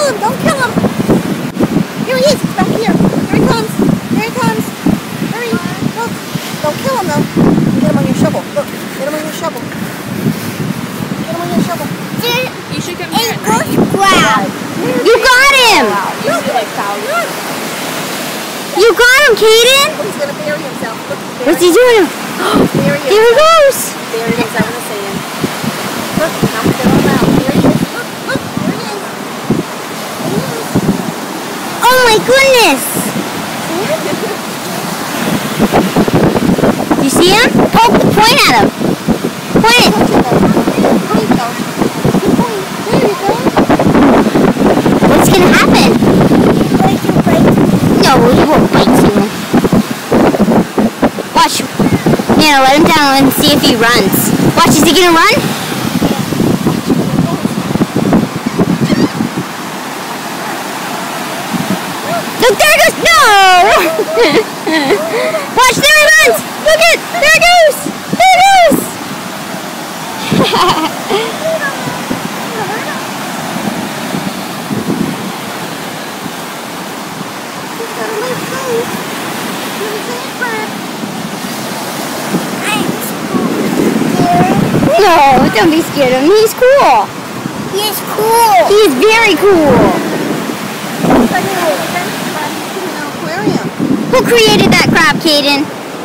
him! Don't kill him! Here he is! He's back here! Here he comes! Here he comes! Hurry! Look! Don't kill him though! Get him on your shovel! Look! Get him on your shovel! Get him on your shovel! You should come here. Wow! You got him! Look! Look! You got him, Kaden! Oh, he's gonna bury himself. Look, he's What's he doing? There he is. There he goes! There he is out in the sand. Look, now we're going out. There he is. Look, look, there he is. There he is. Oh my goodness! You see him? Point at him. Point it. Point though. Point. There you go. What's gonna happen? No, he won't bite you. Watch. Nana, let him down and see if he runs. Watch, is he gonna run? Look, there he goes! No! Watch, there he runs! Look it! There he goes! There he goes! No, don't be scared of him. He's cool. He's cool. He's very cool. Aquarium. Who created that crab, Kaden?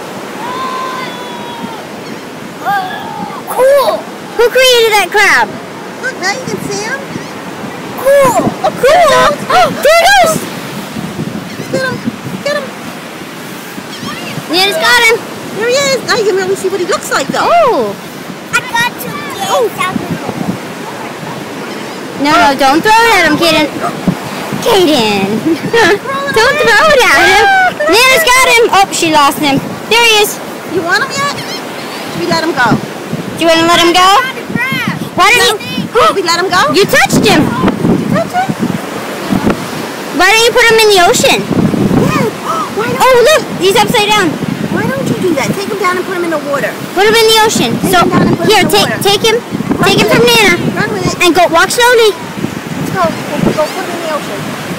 Cool. Who created that crab? Look, now you can see him. Cool. Oh, cool. Oh, there he goes. Get him. Get him. Nana's got him. There he is. Now you can really see what he looks like, though. Oh. I got to get No, don't throw it at him, Kaden. Kaden. Don't throw it at him. Nana's got him. Oh, she lost him. There he is. You want him yet? Should we let him go? Do you want to let him go? Why don't you? Should we let him go? You touched him. Touch him? Why don't you put him in the ocean? Yeah. Why don't, Oh, look. He's upside down. why don't you do that? Take him down and put him in the water. Put him in the ocean. Take So him down and put him here, in the water. take him. Run Take him with from it. Nana. Run with it. And go walk slowly. Let's go. Go put him in the ocean.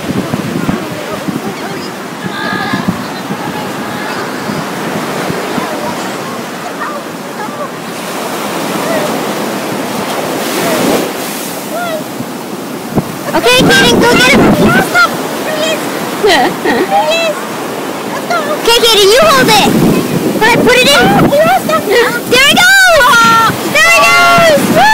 Okay, Kaden, go get him. Stop. Here he is. Here he is. Let's go. Okay, Kaden, you hold it. Put it in. He lost him. There he goes. There he goes. Woo!